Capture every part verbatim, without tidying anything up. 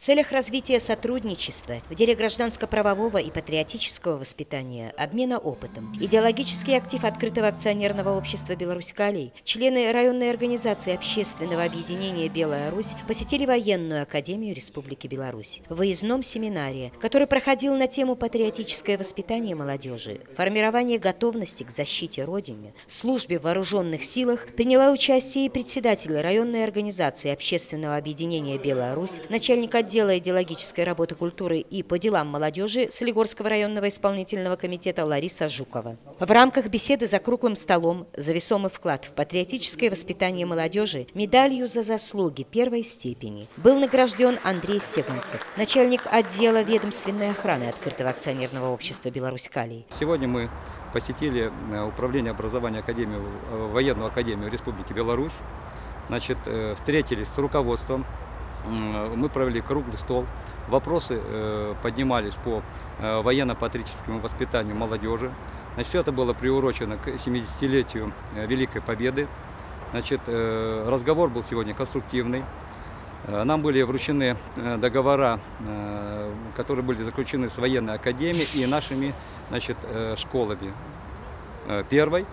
целях развития сотрудничества в деле гражданско-правового и патриотического воспитания, обмена опытом, идеологический актив открытого акционерного общества «Беларусь-Калий», члены районной организации общественного объединения «Белая Русь» посетили военную академию Республики Беларусь. В выездном семинаре, который проходил на тему «Патриотическое воспитание молодежи, формирование готовности к защите Родины, службе в вооруженных силах», приняла участие и председатель районной организации общественного объединения «Белая Русь», начальник отдела идеологической работы культуры и по делам молодежи Солигорского районного исполнительного комитета Лариса Жукова. В рамках беседы за круглым столом за весомый вклад в патриотическое воспитание молодежи медалью за заслуги первой степени был награжден Андрей Стеганцев, начальник отдела ведомственной охраны открытого акционерного общества «Беларусь-Калий». Сегодня мы посетили управление образования академию, военную академию Республики Беларусь. Значит, встретились с руководством, мы провели круглый стол, вопросы поднимались по военно-патриотическому воспитанию молодежи. Значит, все это было приурочено к семидесятилетию Великой Победы. Значит, разговор был сегодня конструктивный. Нам были вручены договора, которые были заключены с военной академией и нашими, значит, школами первой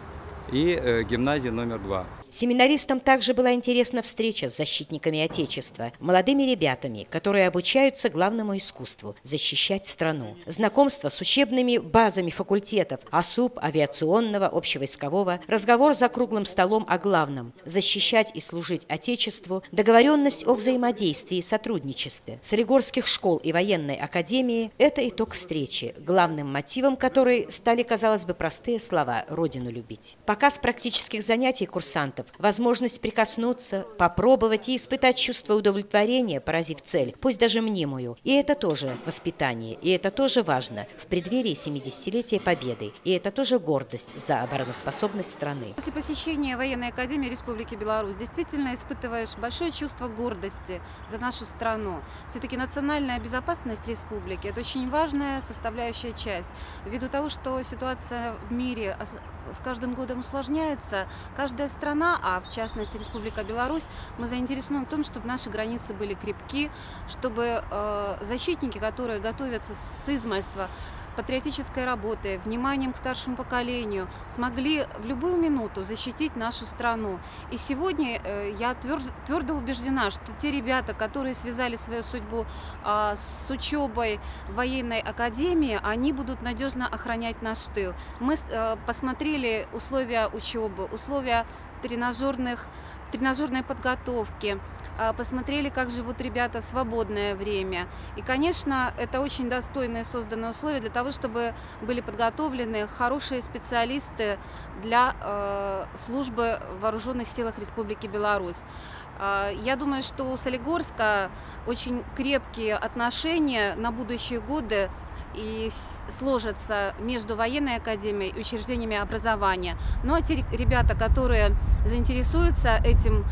и гимназии номер два. Семинаристам также была интересна встреча с защитниками Отечества, молодыми ребятами, которые обучаются главному искусству – защищать страну. Знакомство с учебными базами факультетов АСУП, авиационного, общевойскового, разговор за круглым столом о главном – защищать и служить Отечеству, договоренность о взаимодействии и сотрудничестве Солигорских школ и военной академии – это итог встречи, главным мотивом которой стали, казалось бы, простые слова «Родину любить». Показ практических занятий курсантов, возможность прикоснуться, попробовать и испытать чувство удовлетворения, поразив цель, пусть даже мнимую. И это тоже воспитание, и это тоже важно в преддверии семидесятилетия Победы, и это тоже гордость за обороноспособность страны. После посещения военной академии Республики Беларусь действительно испытываешь большое чувство гордости за нашу страну. Все-таки национальная безопасность республики – это очень важная составляющая часть. Ввиду того, что ситуация в мире с каждым годом усложняется, каждая страна, а в частности Республика Беларусь, мы заинтересованы в том, чтобы наши границы были крепки, чтобы э, защитники, которые готовятся с измальства патриотической работы, вниманием к старшему поколению, смогли в любую минуту защитить нашу страну. И сегодня э, я твердо, твердо убеждена, что те ребята, которые связали свою судьбу э, с учебой в военной академии, они будут надежно охранять наш тыл. Мы э, посмотрели условия учебы, условия тренажерных, тренажерной подготовки, посмотрели, как живут ребята в свободное время. И, конечно, это очень достойные созданные условия для того, чтобы были подготовлены хорошие специалисты для э, службы в вооруженных силах Республики Беларусь. Э, я думаю, что у Солигорска очень крепкие отношения на будущие годы и сложатся между военной академией и учреждениями образования. Ну а те ребята, которые заинтересуются этим,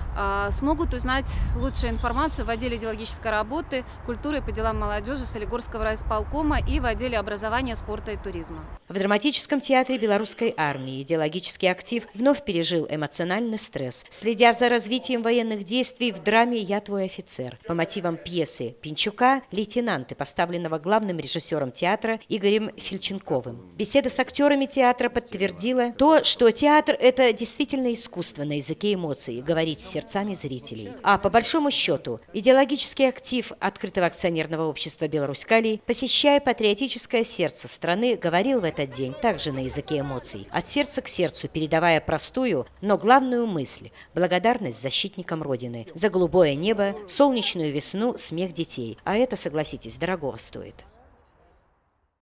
смогут узнать лучшую информацию в отделе идеологической работы, культуры и по делам молодежи Солигорского райисполкома и в отделе образования, спорта и туризма. В драматическом театре Белорусской армии идеологический актив вновь пережил эмоциональный стресс, следя за развитием военных действий в драме «Я твой офицер» по мотивам пьесы Пинчука «Лейтенанты», поставленного главным режиссером театра Игорем Фильченковым. Беседа с актерами театра подтвердила то, что театр – это действительно искусство на языке эмоций, говорить сердцами зрителей. А по большому счету, идеологический актив открытого акционерного общества «Беларусь-Калий», посещая патриотическое сердце страны, говорил в этот день также на языке эмоций, от сердца к сердцу передавая простую, но главную мысль – благодарность защитникам Родины за голубое небо, солнечную весну, смех детей. А это, согласитесь, дорогого стоит.